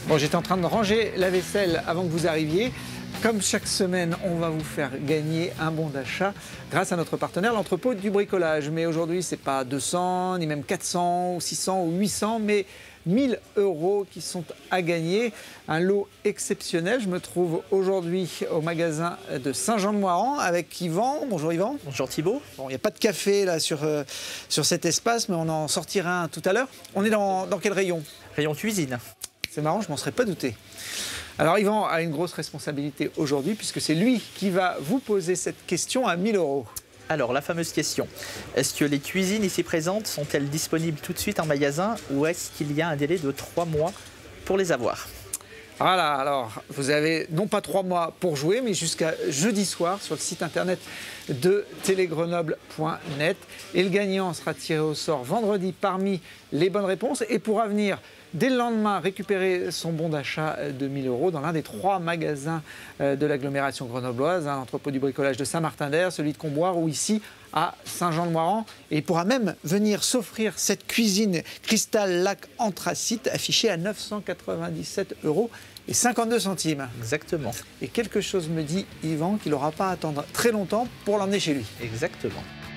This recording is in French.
Bon, j'étais en train de ranger la vaisselle avant que vous arriviez. Comme chaque semaine, on va vous faire gagner un bon d'achat grâce à notre partenaire, l'entrepôt du bricolage. Mais aujourd'hui, ce n'est pas 200, ni même 400, ou 600, ou 800, mais 1000 € qui sont à gagner. Un lot exceptionnel. Je me trouve aujourd'hui au magasin de Saint-Jean-de-Moiran avec Yvan. Bonjour Yvan. Bonjour Thibault. Bon, il n'y a pas de café là sur cet espace, mais on en sortira un tout à l'heure. On est dans quel rayon? Rayon cuisine. C'est marrant, je m'en serais pas douté. Alors Yvan a une grosse responsabilité aujourd'hui puisque c'est lui qui va vous poser cette question à 1000 €. Alors, la fameuse question. Est-ce que les cuisines ici présentes sont-elles disponibles tout de suite en magasin ou est-ce qu'il y a un délai de 3 mois pour les avoir? Voilà, alors vous avez non pas 3 mois pour jouer, mais jusqu'à jeudi soir sur le site internet de télégrenoble.net. Et le gagnant sera tiré au sort vendredi parmi les bonnes réponses et pourra venir dès le lendemain récupérer son bon d'achat de 1000 € dans l'un des 3 magasins de l'agglomération grenobloise, l'entrepôt du bricolage de Saint-Martin-d'Air, celui de Comboire ou ici à Saint-Jean-de-Moiran. Et il pourra même venir s'offrir cette cuisine cristal lac anthracite affichée à 997 € et 52 centimes. Exactement. Et quelque chose me dit, Yvan, qu'il n'aura pas à attendre très longtemps pour l'emmener chez lui. Exactement.